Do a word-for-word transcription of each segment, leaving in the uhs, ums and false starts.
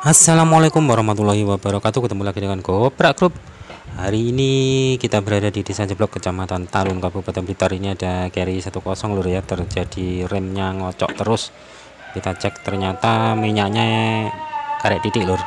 Assalamualaikum warahmatullahi wabarakatuh. Ketemu lagi dengan Goprak Group. Hari ini kita berada di Desa Jeblok, Kecamatan Talun, Kabupaten Blitar. Ini ada carry satu kosong lur ya. Terjadi remnya ngocok terus. Kita cek ternyata minyaknya karet titik lur.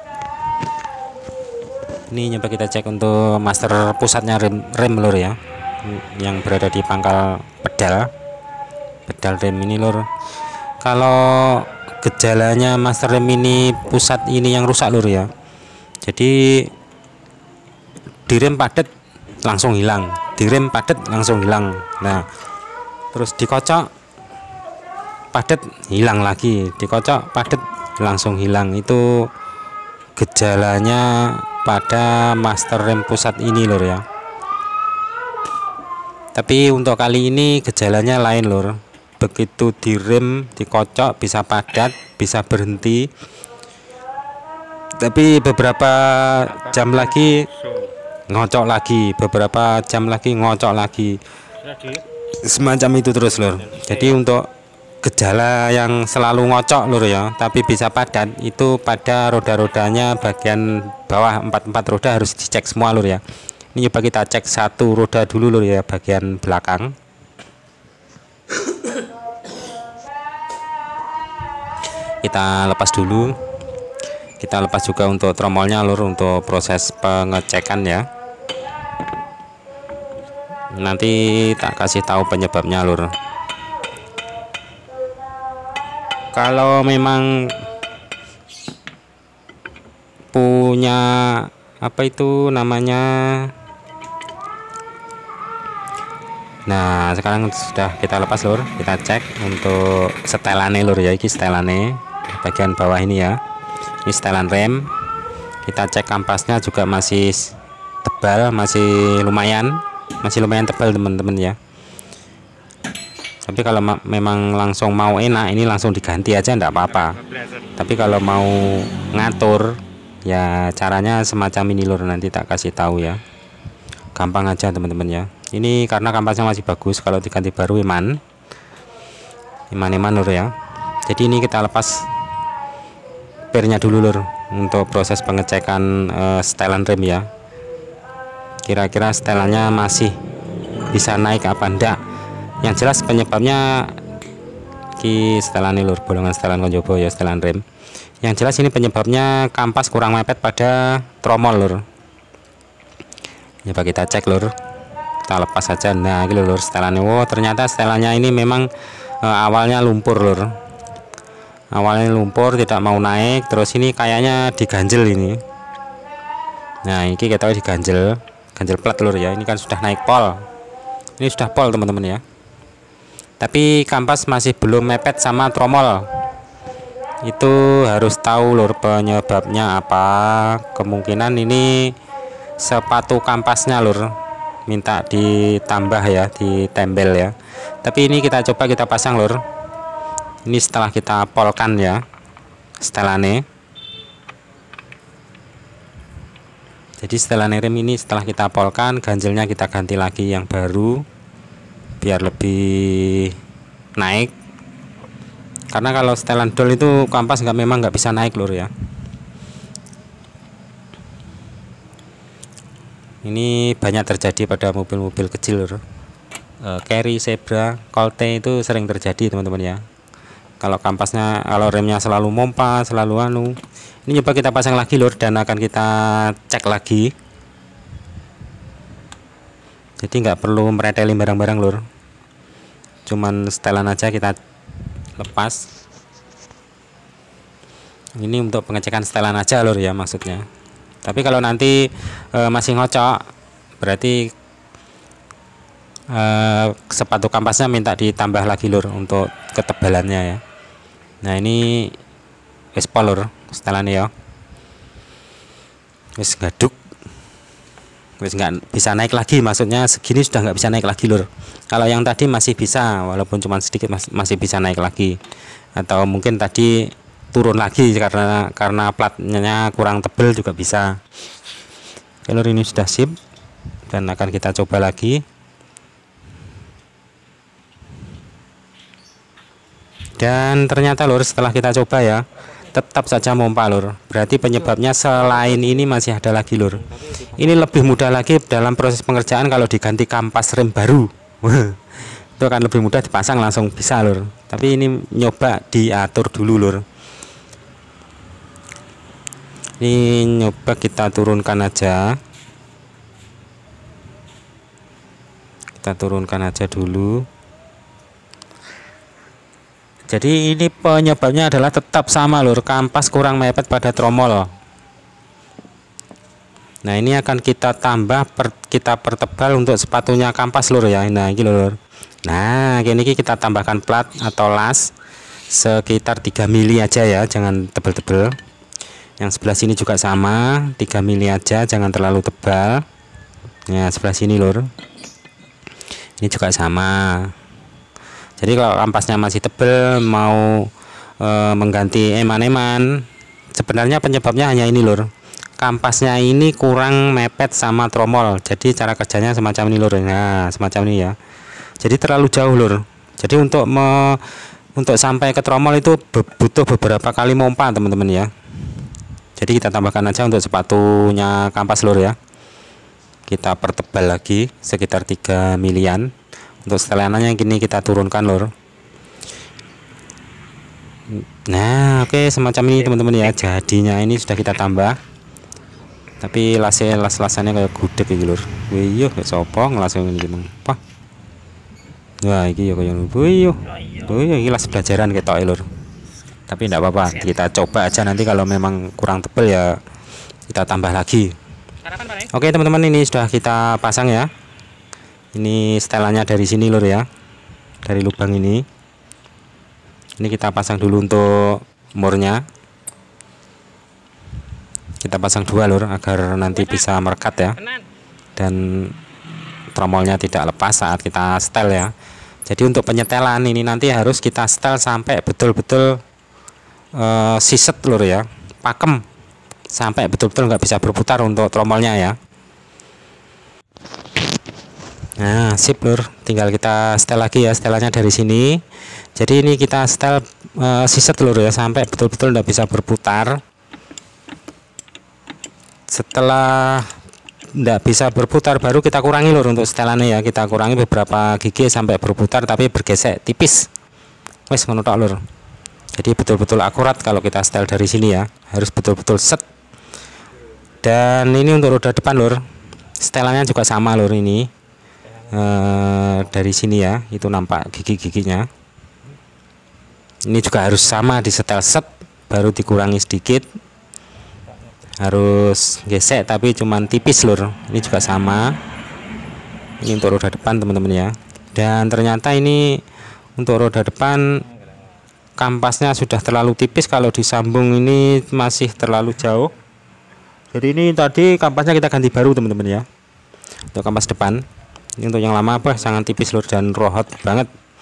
Ini nyoba kita cek untuk master pusatnya rem, rem lur ya, yang berada di pangkal pedal pedal rem ini lur. Kalau gejalanya master rem ini pusat ini yang rusak lur ya, jadi direm padet langsung hilang, direm padet langsung hilang. Nah terus dikocok padet hilang lagi, dikocok padet langsung hilang. Itu gejalanya pada master rem pusat ini lur ya. Tapi untuk kali ini gejalanya lain lur. Begitu direm dikocok bisa padat, bisa berhenti, tapi beberapa jam lagi ngocok lagi, beberapa jam lagi ngocok lagi, semacam itu terus lur. Jadi untuk gejala yang selalu ngocok lur ya, tapi bisa padat, itu pada roda-rodanya bagian bawah, empat empat roda harus dicek semua lur ya. Ini coba kita cek satu roda dulu lur ya, bagian belakang. Kita lepas dulu, kita lepas juga untuk tromolnya lur, untuk proses pengecekan ya. Nanti tak kasih tahu penyebabnya lur. Kalau memang punya apa itu namanya, nah sekarang sudah kita lepas lur, kita cek untuk setelannya lur ya. Ini setelannya bagian bawah ini ya, ini setelan rem. Kita cek kampasnya juga masih tebal, masih lumayan masih lumayan tebal teman-teman ya. Tapi kalau memang langsung mau enak, ini langsung diganti aja enggak apa-apa. Tapi kalau mau ngatur ya caranya semacam ini lur, nanti tak kasih tahu ya. Gampang aja teman-teman ya. Ini karena kampasnya masih bagus, kalau diganti baru iman iman-iman lur ya. Jadi ini kita lepas pernya dulu lur untuk proses pengecekan uh, setelan rem ya. Kira-kira setelannya masih bisa naik apa enggak. Yang jelas penyebabnya ki setelan lur, bolongan setelan konjobo ya, setelan rem. Yang jelas ini penyebabnya kampas kurang mepet pada tromol lur. Coba kita cek lur, kita lepas saja. Nah ini lur setelannya. Wow, ternyata setelannya ini memang e, awalnya lumpur lur, awalnya lumpur tidak mau naik. Terus ini kayaknya diganjel ini. Nah ini kita tahu diganjel, ganjel plat lur ya. Ini kan sudah naik pol, ini sudah pol teman-teman ya, tapi kampas masih belum mepet sama tromol. Itu harus tahu lur penyebabnya apa. Kemungkinan ini sepatu kampasnya lur, minta ditambah ya, ditembel ya. Tapi ini kita coba kita pasang lur. Ini setelah kita polkan ya setelannya. Jadi setelan rem ini setelah kita polkan, ganjelnya kita ganti lagi yang baru biar lebih naik. Karena kalau setelan dol itu kampas nggak, memang nggak bisa naik lur ya. Ini banyak terjadi pada mobil-mobil kecil lur, e, carry, Zebra, Colte, itu sering terjadi teman-teman ya. Kalau kampasnya, kalau remnya selalu mompa, selalu anu. Ini coba kita pasang lagi lur, dan akan kita cek lagi. Jadi nggak perlu meretelin barang-barang lur, cuman setelan aja kita lepas. Ini untuk pengecekan setelan aja lur ya maksudnya. Tapi kalau nanti e, masih ngocok, berarti e, sepatu kampasnya minta ditambah lagi lur untuk ketebalannya ya. Nah ini wis pol lur setelannya ya, wis gaduk, wis nggak bisa naik lagi. Maksudnya segini sudah nggak bisa naik lagi lur. Kalau yang tadi masih bisa, walaupun cuma sedikit masih bisa naik lagi, atau mungkin tadi turun lagi karena karena platnya kurang tebel juga bisa. Oke lur, ini sudah sip dan akan kita coba lagi. Dan ternyata lur setelah kita coba ya, tetap saja mompa lur. Berarti penyebabnya selain ini masih ada lagi lur. Ini lebih mudah lagi dalam proses pengerjaan kalau diganti kampas rem baru. Itu akan lebih mudah, dipasang langsung bisa lur. Tapi ini nyoba diatur dulu lur. Ini nyoba kita turunkan aja. Kita turunkan aja dulu. Jadi ini penyebabnya adalah tetap sama lur, kampas kurang mepet pada tromol. Nah ini akan kita tambah per, kita pertebal untuk sepatunya kampas lur ya. Nah ini lur. Nah ini kita tambahkan plat atau las sekitar tiga mili aja ya, jangan tebel-tebel. Yang sebelah sini juga sama, tiga mili aja, jangan terlalu tebal. Nah sebelah sini lur, ini juga sama. Jadi kalau kampasnya masih tebel, mau e, mengganti eman-eman, sebenarnya penyebabnya hanya ini lur, kampasnya ini kurang mepet sama tromol. Jadi cara kerjanya semacam ini lur. Nah semacam ini ya, jadi terlalu jauh lur. Jadi untuk me, untuk sampai ke tromol itu be, butuh beberapa kali mompa teman-teman ya. Jadi kita tambahkan aja untuk sepatunya kampas lur ya, kita pertebal lagi sekitar tiga milian. Untuk setelanannya gini kita turunkan lur. Nah oke okay, semacam ini teman-teman ya, jadinya ini sudah kita tambah. Tapi lasnya las-lasannya kayak gudeg gitu lur. Wih kayak sopong langsung ini gitu apa. Wah ini ya kayak wih wih ini las pelajaran kayak toy lur. Tapi tidak apa-apa, kita coba aja, nanti kalau memang kurang tebal ya kita tambah lagi. Oke okay, teman-teman, ini sudah kita pasang ya. Ini setelannya dari sini lur ya, dari lubang ini. Ini kita pasang dulu untuk murnya. Kita pasang dua lur agar nanti bisa merekat ya, dan tromolnya tidak lepas saat kita setel ya. Jadi untuk penyetelan ini nanti harus kita setel sampai betul-betul uh, siset lur ya, pakem sampai betul-betul nggak bisa berputar untuk tromolnya ya. Nah sip lur, tinggal kita setel lagi ya, setelannya dari sini. Jadi ini kita setel uh, siset lur ya, sampai betul-betul tidak bisa berputar. Setelah tidak bisa berputar baru kita kurangi lur untuk setelannya ya, kita kurangi beberapa gigi sampai berputar tapi bergesek tipis. Wes ngono tok lur. Jadi betul-betul akurat kalau kita setel dari sini ya, harus betul-betul set. Dan ini untuk roda depan lur, setelannya juga sama lur ini. E, dari sini ya, itu nampak gigi-giginya. Ini juga harus sama di setel set, baru dikurangi sedikit, harus gesek tapi cuman tipis lur. Ini juga sama, ini untuk roda depan teman-teman ya. Dan ternyata ini untuk roda depan kampasnya sudah terlalu tipis, kalau disambung ini masih terlalu jauh. Jadi ini tadi kampasnya kita ganti baru teman-teman ya, untuk kampas depan. Ini untuk yang lama apa sangat tipis lur, dan rohot banget,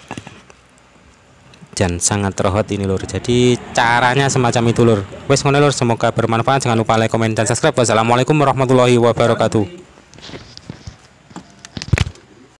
dan sangat rohot ini lur. Jadi caranya semacam itu lur. Wes ngono lur, semoga bermanfaat. Jangan lupa like, komen, dan subscribe. Wassalamualaikum warahmatullahi wabarakatuh.